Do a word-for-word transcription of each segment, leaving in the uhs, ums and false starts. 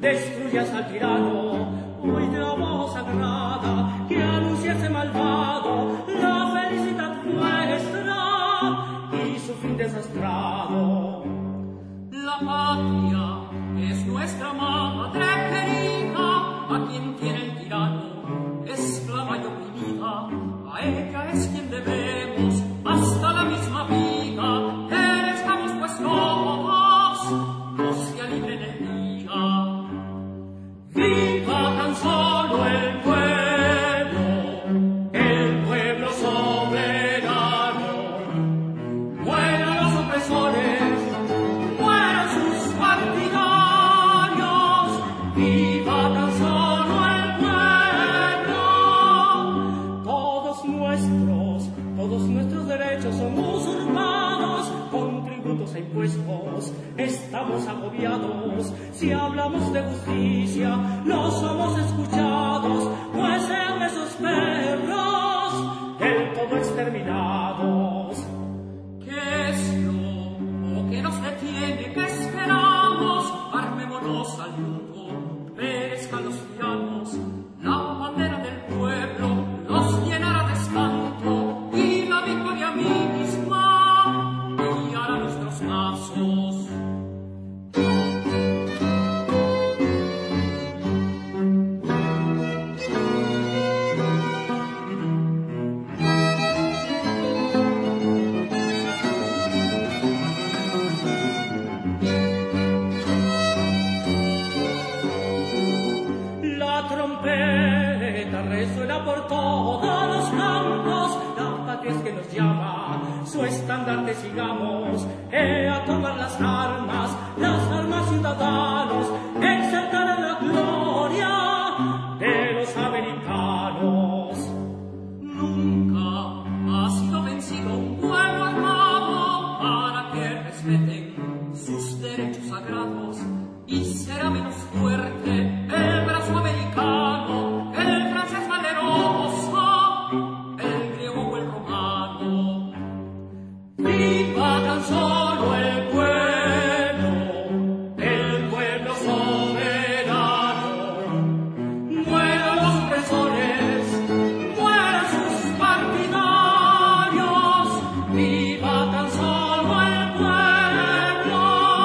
destruyas al tirano, oye la voz sagrada que anuncia ese malvado la felicidad nuestra y su fin desastrado. La patria es nuestra madre querida, a quien tiene el tirano, esclava y oprimida, a ella es quien debemos hasta la misma vida, perezcamos pues todos, no sea libre en el día. Viva tan solo el pueblo, el pueblo soberano, mueran los opresores, mueran sus partidarios, viva tan solo el pueblo. Todos nuestros, todos nuestros derechos son usurpados, con tributos e impuestos estamos agobiados. Si hablamos de justicia, no somos escuchados, pues sean esos perros del todo exterminados. ¿Qué es lo que nos detiene? ¿Qué esperamos? Armémonos al mundo, perezcan los tiranos, la bandera del pueblo nos llenará de espanto y la victoria misma guiará nuestros pasos. La trompeta resuena por todos los campos, la patria es que nos llama, su estandarte sigamos, he a tomar las armas, las armas ciudadanos, exaltar la gloria de los americanos. Nunca ha sido vencido un pueblo armado para que respeten sus derechos sagrados, y será menos fuerte el brazo americano, el francés valeroso, el griego o el romano. Viva tan solo el pueblo, el pueblo soberano, mueran los opresores, mueran sus partidarios, viva tan solo el pueblo.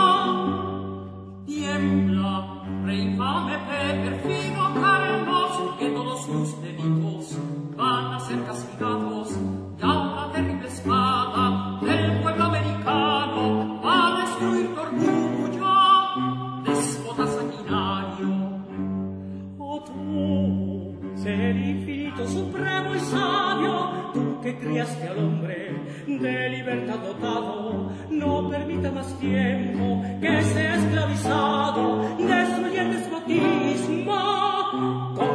Tiembla, rey infame, perfido Carlos, que todos sus delitos van a ser castigados. Ya la terrible espada del pueblo americano va a destruir tu orgullo, déspota sanguinario. Oh tú, ser infinito, supremo y sabio, tú que criaste al hombre de libertad dotado, no permita más tiempo que sea esclavizado, destruye el despotismo.